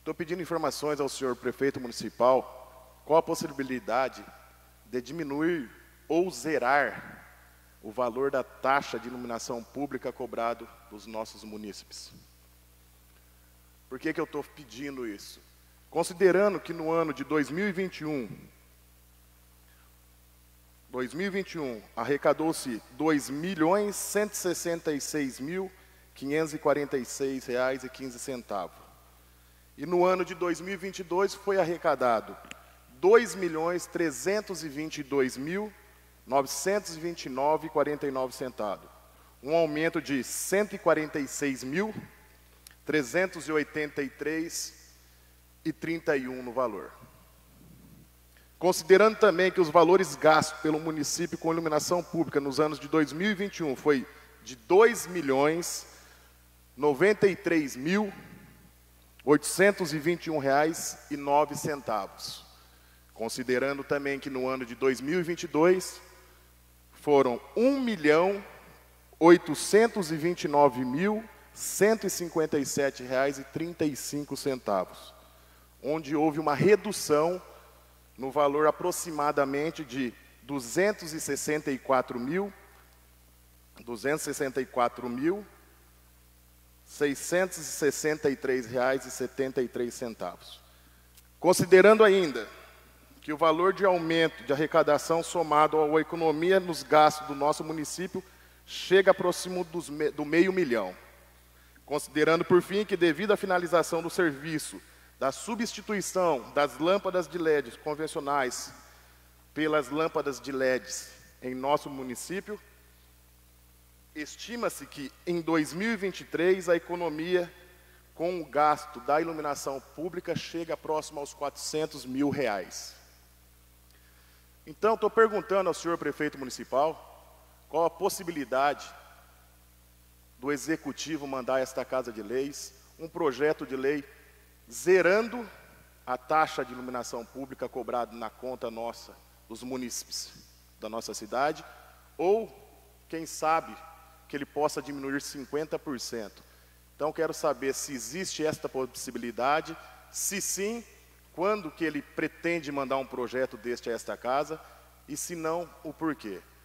estou pedindo informações ao senhor prefeito municipal qual a possibilidade de diminuir ou zerar o valor da taxa de iluminação pública cobrado dos nossos munícipes. Por que eu estou pedindo isso? Considerando que no ano de 2021 arrecadou-se R$ 2.166.546,15. E no ano de 2022 foi arrecadado R$ 2.322.929,49, um aumento de R$ 146.383,31 no valor. Considerando também que os valores gastos pelo município com iluminação pública nos anos de 2021 foi de R$ 2.093.821,09. Considerando também que no ano de 2022 foram R$ 1.829.157,35, onde houve uma redução no valor aproximadamente de R$ 264.663,73. Considerando ainda que o valor de aumento de arrecadação somado à economia nos gastos do nosso município chega próximo do R$500 mil. Considerando, por fim, que devido à finalização do serviço da substituição das lâmpadas de LED convencionais pelas lâmpadas de LEDs em nosso município, estima-se que em 2023 a economia com o gasto da iluminação pública chega próximo aos R$400 mil. Então, estou perguntando ao senhor prefeito municipal qual a possibilidade do executivo mandar a esta Casa de Leis um projeto de lei zerando a taxa de iluminação pública cobrada na conta nossa, dos munícipes da nossa cidade, ou, quem sabe, que ele possa diminuir 50%. Então, quero saber se existe esta possibilidade, se sim, quando que ele pretende mandar um projeto deste a esta casa, e se não, o porquê.